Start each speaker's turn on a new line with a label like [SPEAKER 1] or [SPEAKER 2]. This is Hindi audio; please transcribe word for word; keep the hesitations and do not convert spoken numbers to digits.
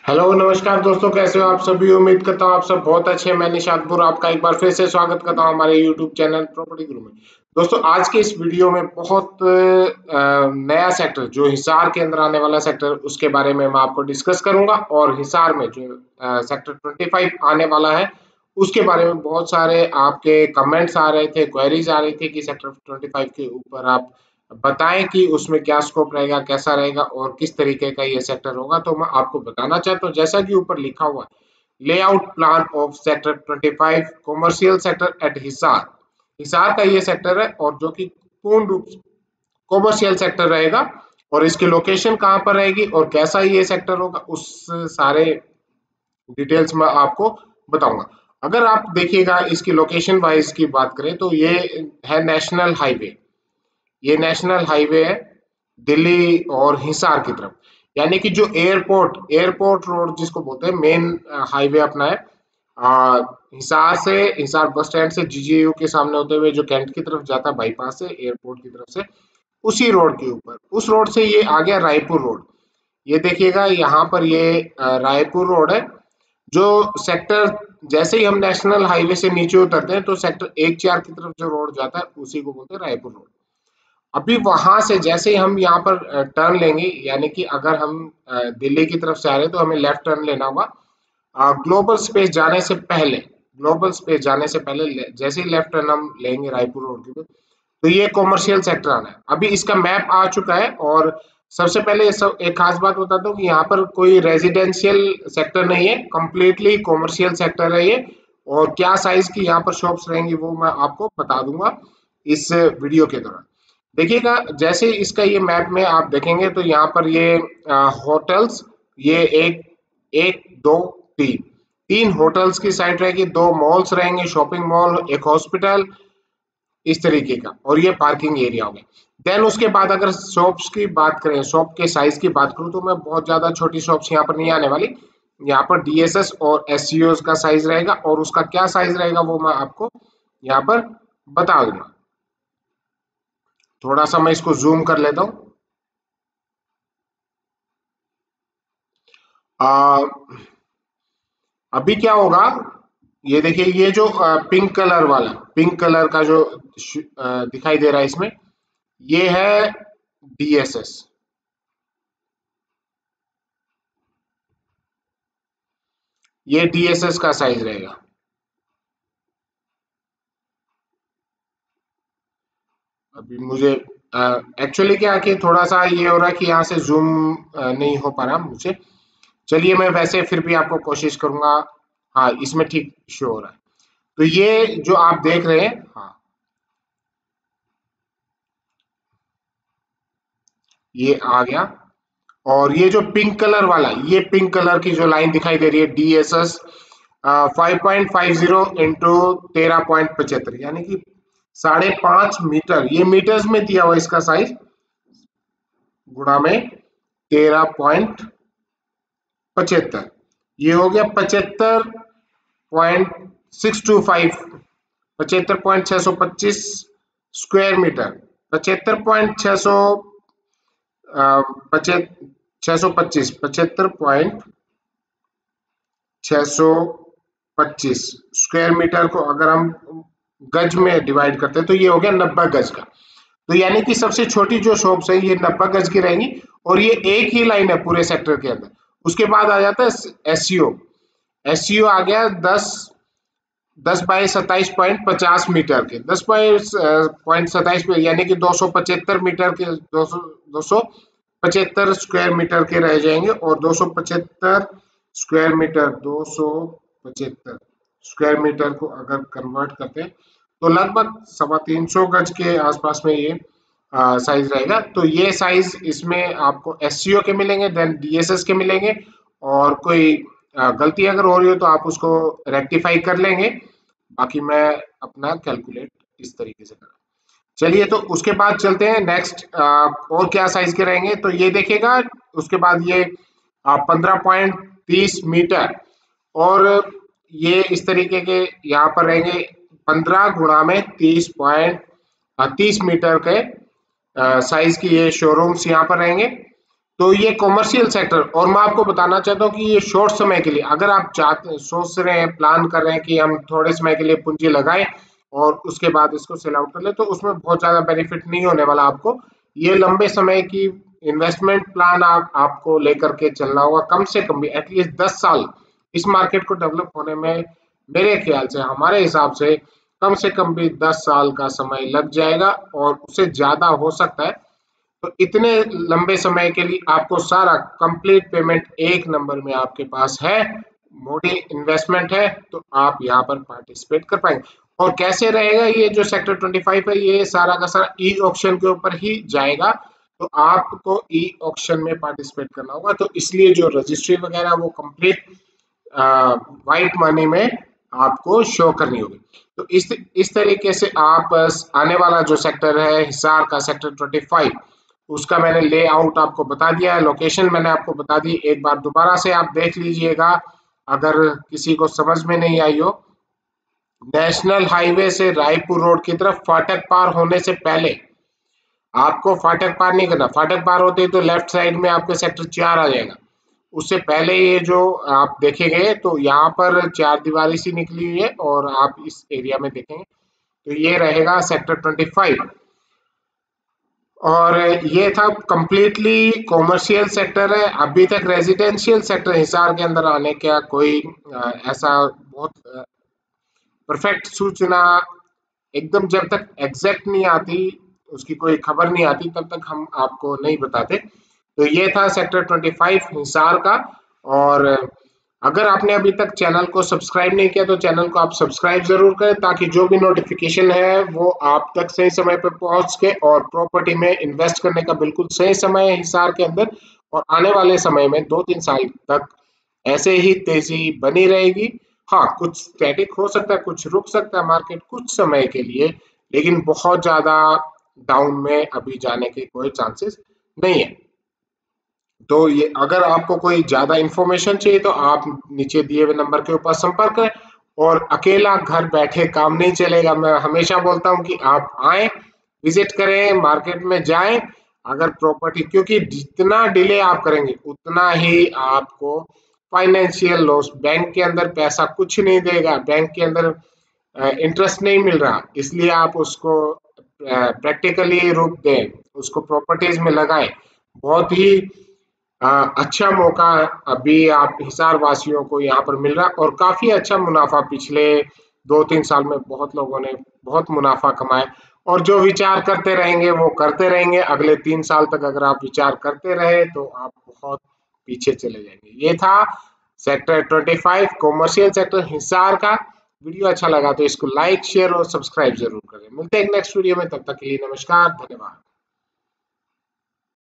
[SPEAKER 1] हेलो नमस्कार दोस्तों, कैसे हो आप सभी। उम्मीद करता हूँ आप सब बहुत अच्छे हैं। मैं निशांतपुर आपका एक बार फिर से स्वागत करता हूँ हमारे यूट्यूब चैनल प्रॉपर्टी गुरु में। दोस्तों आज के इस वीडियो में बहुत अ, नया सेक्टर जो हिसार के अंदर आने वाला सेक्टर, उसके बारे में मैं आपको डिस्कस करूंगा। और हिसार में जो अ, सेक्टर पच्चीस आने वाला है उसके बारे में बहुत सारे आपके कमेंट्स आ रहे थे, क्वेरीज आ रही थी कि सेक्टर पच्चीस के ऊपर आप बताएं कि उसमें क्या स्कोप रहेगा, कैसा रहेगा और किस तरीके का ये सेक्टर होगा। तो मैं आपको बताना चाहता हूँ, जैसा कि ऊपर लिखा हुआ है, लेआउट प्लान ऑफ सेक्टर पच्चीस commercial sector eight Hisar. Hisar का ये सेक्टर है और जो कि पूर्ण रूप से कॉमर्शियल सेक्टर रहेगा। और इसकी लोकेशन कहाँ पर रहेगी और कैसा ये सेक्टर होगा, उस सारे डिटेल्स में आपको बताऊंगा। अगर आप देखिएगा इसकी लोकेशन वाइज की बात करें तो ये है नेशनल हाईवे। ये नेशनल हाईवे है दिल्ली और हिसार की तरफ, यानी कि जो एयरपोर्ट एयरपोर्ट रोड जिसको बोलते हैं, मेन हाईवे अपना है। आ, हिसार से हिसार बस स्टैंड से जीजीयू के सामने होते हुए जो कैंट की तरफ जाता है बाईपास से एयरपोर्ट की तरफ से, उसी रोड के ऊपर, उस रोड से ये आ गया रायपुर रोड। ये देखिएगा यहाँ पर ये अ, रायपुर रोड है। जो सेक्टर, जैसे ही हम नेशनल हाईवे से नीचे उतरते हैं तो सेक्टर एक चार की तरफ जो रोड जाता है उसी को बोलते हैं रायपुर रोड। अभी वहां से जैसे ही हम यहाँ पर टर्न लेंगे, यानी कि अगर हम अ, दिल्ली की तरफ से आ रहे हैं तो हमें लेफ्ट टर्न लेना होगा। ग्लोबल स्पेस जाने से पहले ग्लोबल स्पेस जाने से पहले ले- जैसे ही लेफ्ट टर्न हम लेंगे रायपुर रोड की, तो ये कॉमर्शियल सेक्टर आना है। अभी इसका मैप आ चुका है। और सबसे पहले सब एक खास बात बताता हूँ कि यहाँ पर कोई रेजिडेंशियल सेक्टर नहीं है, कंप्लीटली कॉमर्शियल सेक्टर है ये। और क्या साइज की यहाँ पर शॉप्स रहेंगी वो मैं आपको बता दूंगा इस वीडियो के दौरान। देखिएगा जैसे इसका ये मैप में आप देखेंगे तो यहाँ पर ये होटल्स, ये एक एक दो तीन तीन होटल्स की साइट रहेगी, दो मॉल्स रहेंगे, शॉपिंग मॉल, एक हॉस्पिटल, इस तरीके का। और ये पार्किंग एरिया हो गया। देन उसके बाद अगर शॉप्स की बात करें, शॉप के साइज की बात करूं तो मैं बहुत ज्यादा छोटी शॉप्स यहाँ पर नहीं आने वाली। यहाँ पर डीएसएस और एससीओ का साइज रहेगा और उसका क्या साइज रहेगा वो मैं आपको यहाँ पर बता दूंगा। थोड़ा सा मैं इसको जूम कर लेता हूँ। आ, अभी क्या होगा, ये देखिए, ये जो पिंक कलर वाला पिंक कलर का जो श- अ, दिखाई दे रहा है इसमें, ये है डीएसएस। ये डीएसएस का साइज रहेगा। अभी मुझे एक्चुअली क्या है कि थोड़ा सा ये हो रहा है कि यहाँ से जूम नहीं हो पा रहा मुझे। चलिए मैं वैसे फिर भी आपको कोशिश करूंगा। हाँ, इसमें ठीक शो हो रहा है। तो ये जो आप देख रहे हैं, हाँ, ये आ गया। और ये जो पिंक कलर वाला, ये पिंक कलर की जो लाइन दिखाई दे रही है, DSS five point five zero into तेरह पॉइंट पचहत्तर, यानी कि साढ़े पांच मीटर, ये मीटर्स में दिया हुआ इसका साइज, गुणा में तेरह पॉइंट पचहत्तर, ये हो गया पचहत्तर पॉइंट सिक्स टू फाइव, पचहत्तर पॉइंट छह सौ पच्चीस स्क्वायर मीटर। पचहत्तर पॉइंट छह सौ छह सौ पच्चीस पचहत्तर पॉइंट छह सौ पच्चीस स्क्वायर मीटर को अगर हम गज में डिवाइड करते हैं तो ये हो गया नब्बे गज का। तो यानी कि सबसे छोटी जो शॉप्स है ये नब्बे गज की रहेंगी। और ये एक ही लाइन है पूरे सेक्टर के अंदर। उसके बाद आ जाता है एससीओ। एससीओ आ गया दस दस बाई सत्ताईस पॉइंट पचास मीटर के, दस बाई पॉइंट सत्ताईस, यानी कि दो सौ पचहत्तर मीटर के, दो सौ दो सौ पचहत्तर स्क्वायर मीटर के रह जाएंगे। और दो सौ पचहत्तर स्क्वायर मीटर, दो सौ पचहत्तर स्क्वायर मीटर को अगर कन्वर्ट करते हैं तो लगभग सवा तीन सौ गज के आसपास में ये साइज रहेगा। तो ये साइज इसमें आपको एससीओ के मिलेंगे, देन डीएसएस के मिलेंगे। और कोई अ, गलती अगर हो रही हो तो आप उसको रेक्टिफाई कर लेंगे। बाकी मैं अपना कैलकुलेट इस तरीके से करा। चलिए तो उसके बाद चलते हैं नेक्स्ट, और क्या साइज के रहेंगे तो ये देखिएगा। उसके बाद ये पंद्रह पॉइंट तीस मीटर, और ये इस तरीके के यहाँ पर रहेंगे, पंद्रह गुणा में तीस पॉइंट तीस मीटर के साइज की ये शोरूम्स यहाँ पर रहेंगे। तो ये कॉमर्शियल सेक्टर, और मैं आपको बताना चाहता हूँ कि ये शॉर्ट समय के लिए, अगर आप चाहते सोच रहे हैं, प्लान कर रहे हैं कि हम थोड़े समय के लिए पूंजी लगाएं और उसके बाद इसको सेल आउट कर ले, तो उसमें बहुत ज्यादा बेनिफिट नहीं होने वाला आपको। ये लंबे समय की इन्वेस्टमेंट प्लान आप आपको लेकर के चलना होगा, कम से कम भी एटलीस्ट दस साल इस मार्केट को डेवलप होने में। मेरे ख्याल से, हमारे हिसाब से कम से कम भी दस साल का समय लग जाएगा, और उससे ज्यादा हो सकता है। तो इतने लंबे समय के लिए आपको सारा कंप्लीट पेमेंट एक नंबर में आपके पास है, मोटी इन्वेस्टमेंट है, तो आप यहाँ पर पार्टिसिपेट कर पाएंगे। और कैसे रहेगा ये जो सेक्टर पच्चीस है, ये सारा का सारा ई ऑक्शन के ऊपर ही जाएगा, तो आपको ई ऑक्शन में पार्टिसिपेट करना होगा। तो इसलिए जो रजिस्ट्री वगैरह वो कंप्लीट वाइट मनी में आपको शो करनी होगी। तो इस इस तरीके से आप आने वाला जो सेक्टर है हिसार का सेक्टर पच्चीस, उसका मैंने लेआउट आपको बता दिया है, लोकेशन मैंने आपको बता दी। एक बार दोबारा से आप देख लीजिएगा अगर किसी को समझ में नहीं आई हो। नेशनल हाईवे से रायपुर रोड की तरफ फाटक पार होने से पहले, आपको फाटक पार नहीं करना, फाटक पार होते ही तो लेफ्ट साइड में आपके सेक्टर चार आ जाएगा। उससे पहले ये जो आप देखेंगे तो यहाँ पर चार दीवारी सी निकली हुई है, और आप इस एरिया में देखेंगे तो ये रहेगा सेक्टर पच्चीस। और ये था कंप्लीटली कॉमर्शियल सेक्टर है। अभी तक रेजिडेंशियल सेक्टर हिसार के अंदर आने का कोई अ, ऐसा बहुत परफेक्ट सूचना, एकदम जब तक एग्जैक्ट नहीं आती, उसकी कोई खबर नहीं आती, तब तक हम आपको नहीं बताते। तो ये था सेक्टर पच्चीस हिसार का। और अगर आपने अभी तक चैनल को सब्सक्राइब नहीं किया तो चैनल को आप सब्सक्राइब जरूर करें, ताकि जो भी नोटिफिकेशन है वो आप तक सही समय पर पहुंच के, और प्रॉपर्टी में इन्वेस्ट करने का बिल्कुल सही समय है हिसार के अंदर। और आने वाले समय में दो तीन साल तक ऐसे ही तेजी बनी रहेगी। हाँ, कुछ स्टैटिक हो सकता है, कुछ रुक सकता है मार्केट कुछ समय के लिए, लेकिन बहुत ज्यादा डाउन में अभी जाने के कोई चांसेस नहीं है। तो ये अगर आपको कोई ज्यादा इंफॉर्मेशन चाहिए तो आप नीचे दिए हुए नंबर के ऊपर संपर्क करें। और अकेला घर बैठे काम नहीं चलेगा, मैं हमेशा बोलता हूं कि आप आए, विजिट करें, मार्केट में जाएं। अगर प्रॉपर्टी, क्योंकि जितना डिले आप करेंगे उतना ही आपको फाइनेंशियल लॉस, बैंक के अंदर पैसा कुछ नहीं देगा, बैंक के अंदर इंटरेस्ट नहीं मिल रहा, इसलिए आप उसको प्रैक्टिकली रूप दें, उसको प्रॉपर्टीज में लगाएं। बहुत ही अ, अच्छा मौका अभी आप हिसार वासियों को यहाँ पर मिल रहा है, और काफी अच्छा मुनाफा पिछले दो तीन साल में बहुत लोगों ने बहुत मुनाफा कमाया। और जो विचार करते रहेंगे वो करते रहेंगे, अगले तीन साल तक अगर आप विचार करते रहे तो आप बहुत पीछे चले जाएंगे। ये था सेक्टर पच्चीस कॉमर्शियल सेक्टर हिसार का। वीडियो अच्छा लगा तो इसको लाइक शेयर और सब्सक्राइब जरूर करें। मिलते हैं नेक्स्ट वीडियो में, तब तक के लिए नमस्कार, धन्यवाद।